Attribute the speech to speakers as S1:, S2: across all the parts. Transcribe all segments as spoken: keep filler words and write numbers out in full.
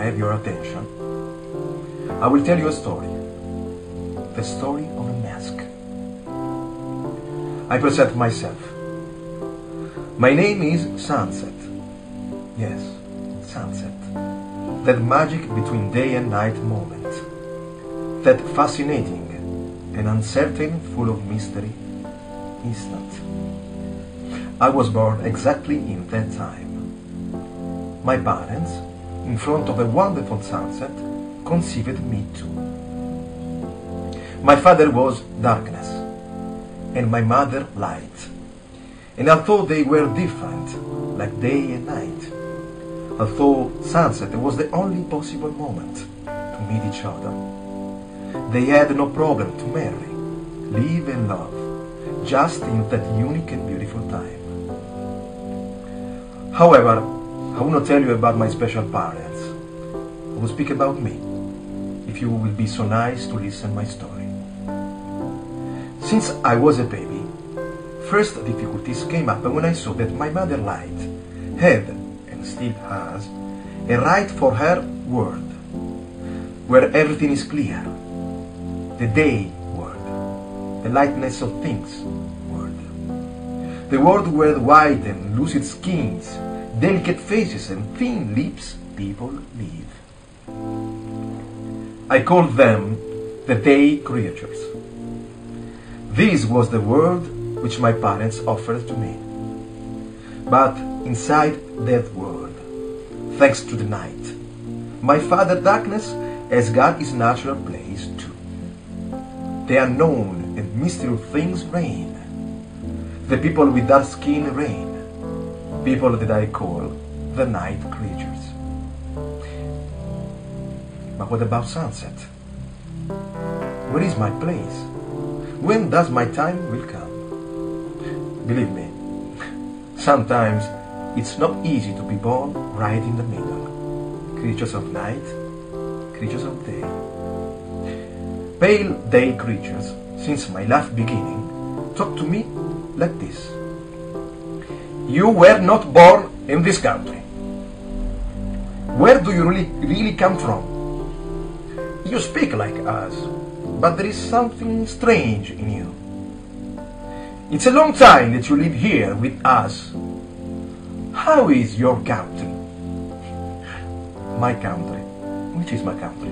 S1: have your attention, I will tell you a story. The story of a mask. I present myself. My name is Sunset. Yes, sunset. That magic between day and night moment. That fascinating and uncertain, full of mystery, instant. I was born exactly in that time. My parents, in front of a wonderful sunset, conceived me too. My father was darkness, and my mother light. And although they were different, like day and night, although sunset was the only possible moment to meet each other, they had no problem to marry, live and love, just in that unique and beautiful time. However, I will not tell you about my special parents. I will speak about me, if you will be so nice to listen my story. Since I was a baby, first difficulties came up when I saw that my mother light had, and still has, a right for her world, where everything is clear, the day world, the lightness of things world, the world where white and lucid skins, delicate faces and thin lips people live. I called them the day creatures. This was the world which my parents offered to me. But inside that world, thanks to the night, my father darkness has got his natural place too. The unknown and mysterious things reign. The people with dark skin reign. People that I call the night creatures. But what about sunset? Where is my place? When does my time will come? Believe me, sometimes it's not easy to be born right in the middle. Creatures of night, creatures of day. Pale day creatures, since my life beginning, talk to me like this. You were not born in this country. Where do you really, really come from? You speak like us, but there is something strange in you. It's a long time that you live here with us. How is your country? My country? Which is my country?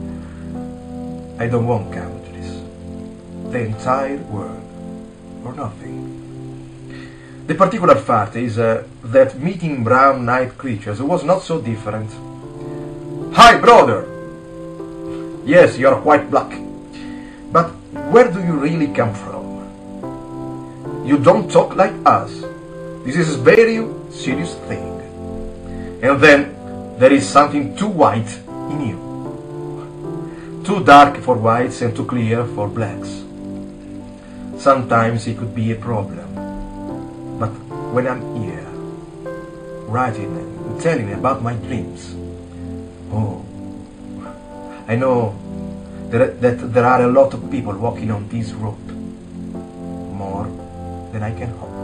S1: I don't want countries. The entire world, or nothing. The particular fact is uh, that meeting brown night creatures was not so different. Hi, brother! Yes, you're quite black. But where do you really come from? You don't talk like us. This is a very serious thing. And then there is something too white in you. Too dark for whites and too clear for blacks. Sometimes it could be a problem. But when I'm here, writing and telling about my dreams, oh, I know that, that there are a lot of people walking on this road, more than I can hope.